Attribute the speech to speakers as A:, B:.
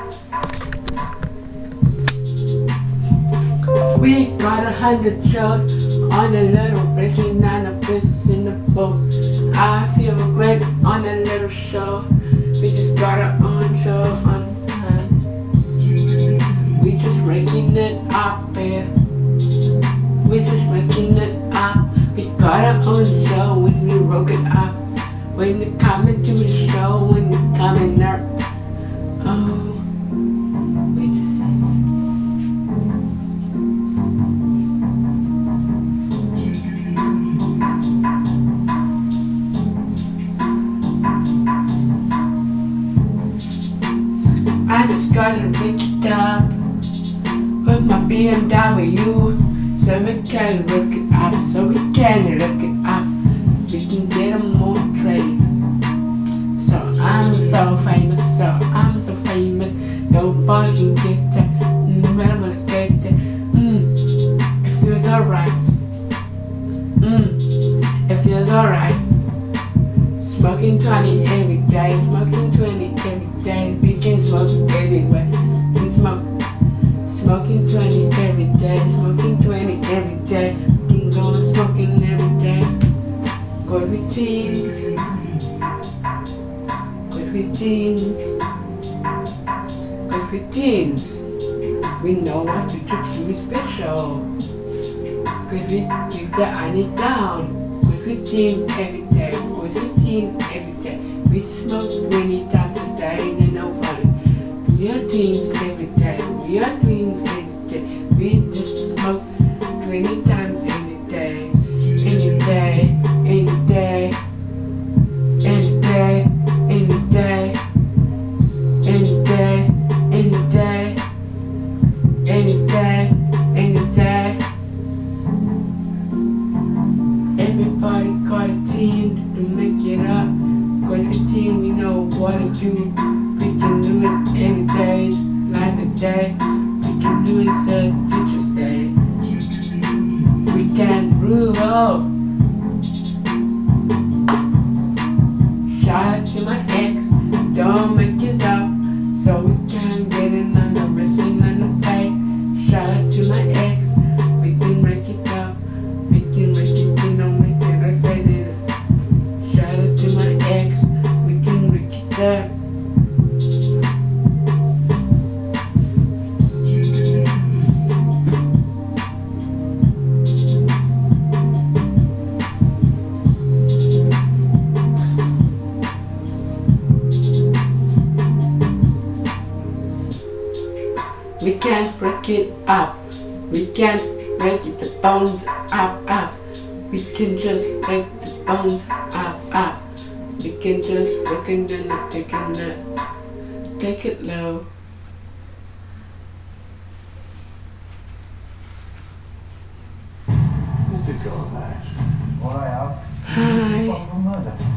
A: We got 100 shows on a little breaking down the fish in the boat. I feel great on a little show. We just got our own show on time. We just breaking it up, babe. We just breaking it up. We got our own show when we broke it up. When you coming to the show, when you coming up. Oh. I just gotta break it up with my BMW, so we can look it up, so we can look it up. We can get a more trade. So I'm so famous, nobody can get that. But I'm gonna get that. It feels alright. It feels alright. Smoking 20 every day, smoking 20 every day. We can smoke anywhere. We smoking 20 every day, smoking 20 every day. We can go on smoking every day. Good with teens, good with teens, good with teens. We know what we do to be special. Cause we keep the honey down. Good with teens every day, good with teens every day. We smoke 20 times a day, and nobody. We are teens every day, we are teens every day. We just smoke 20 times every day, any day, any day, any day, any day, any day, any day, any day, any day. Everybody got a team to make it up. Cause the team, we know what to do. We can do it every day, like a day. We can do it till Teacher's Day. We can rule. Shout out to my ex, don't make it up, so we can get it on the wrist and on the pay. Shout out to my ex, we can make it up, we can make it, you know, make it right there. Shout out to my ex, we can make it up. We can't break it up. We can't break it, the bones up. We can just break the bones up. We can just break it and take it low.
B: Who did go on that? What I ask?
A: Hi.
B: Murder.